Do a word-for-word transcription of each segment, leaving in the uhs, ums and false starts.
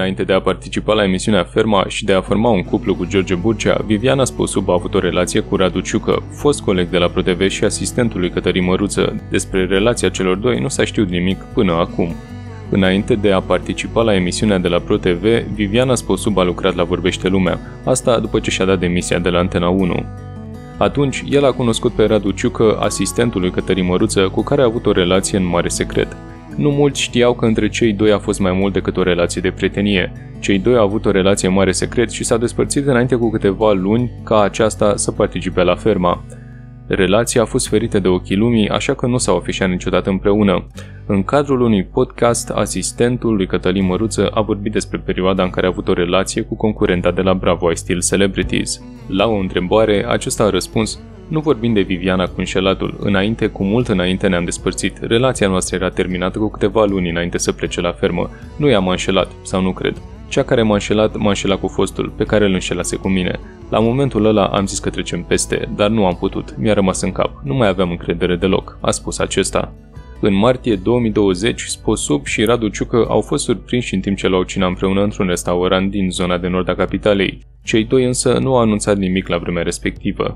Înainte de a participa la emisiunea Ferma și de a forma un cuplu cu George Burcea, Viviana Sposub a avut o relație cu Radu Ciucă, fost coleg de la ProTV și asistentul lui Cătălin Măruță. Despre relația celor doi nu s-a știut nimic până acum. Înainte de a participa la emisiunea de la ProTV, Viviana Sposub a lucrat la Vorbește Lumea, asta după ce și-a dat demisia de la Antena unu. Atunci, el a cunoscut pe Radu Ciucă, asistentul lui Cătălin Măruță, cu care a avut o relație în mare secret. Nu mulți știau că între cei doi a fost mai mult decât o relație de prietenie. Cei doi au avut o relație în mare secret și s-au despărțit înainte cu câteva luni ca aceasta să participe la Ferma. Relația a fost ferită de ochii lumii, așa că nu s-au afișat niciodată împreună. În cadrul unui podcast, asistentul lui Cătălin Măruță a vorbit despre perioada în care a avut o relație cu concurenta de la Bravo I Still Celebrities. La o întrebare, acesta a răspuns: "Nu vorbim de Viviana cu înșelatul. Înainte, cu mult înainte ne-am despărțit. Relația noastră era terminată cu câteva luni înainte să plece la fermă. Nu i-am înșelat, sau nu cred. Cea care m-a înșelat, m-a înșelat cu fostul, pe care îl înșelase cu mine. La momentul ăla am zis că trecem peste, dar nu am putut. Mi-a rămas în cap. Nu mai aveam încredere deloc", a spus acesta. În martie două mii douăzeci, Sposub și Radu Ciucă au fost surprinși în timp ce luau cina împreună într-un restaurant din zona de nord a capitalei. Cei doi însă nu au anunțat nimic la vremea respectivă.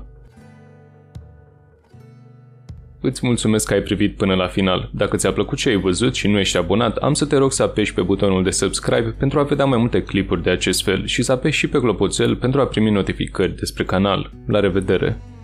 Îți mulțumesc că ai privit până la final. Dacă ți-a plăcut ce ai văzut și nu ești abonat, am să te rog să apeși pe butonul de subscribe pentru a vedea mai multe clipuri de acest fel și să apeși și pe clopoțel pentru a primi notificări despre canal. La revedere!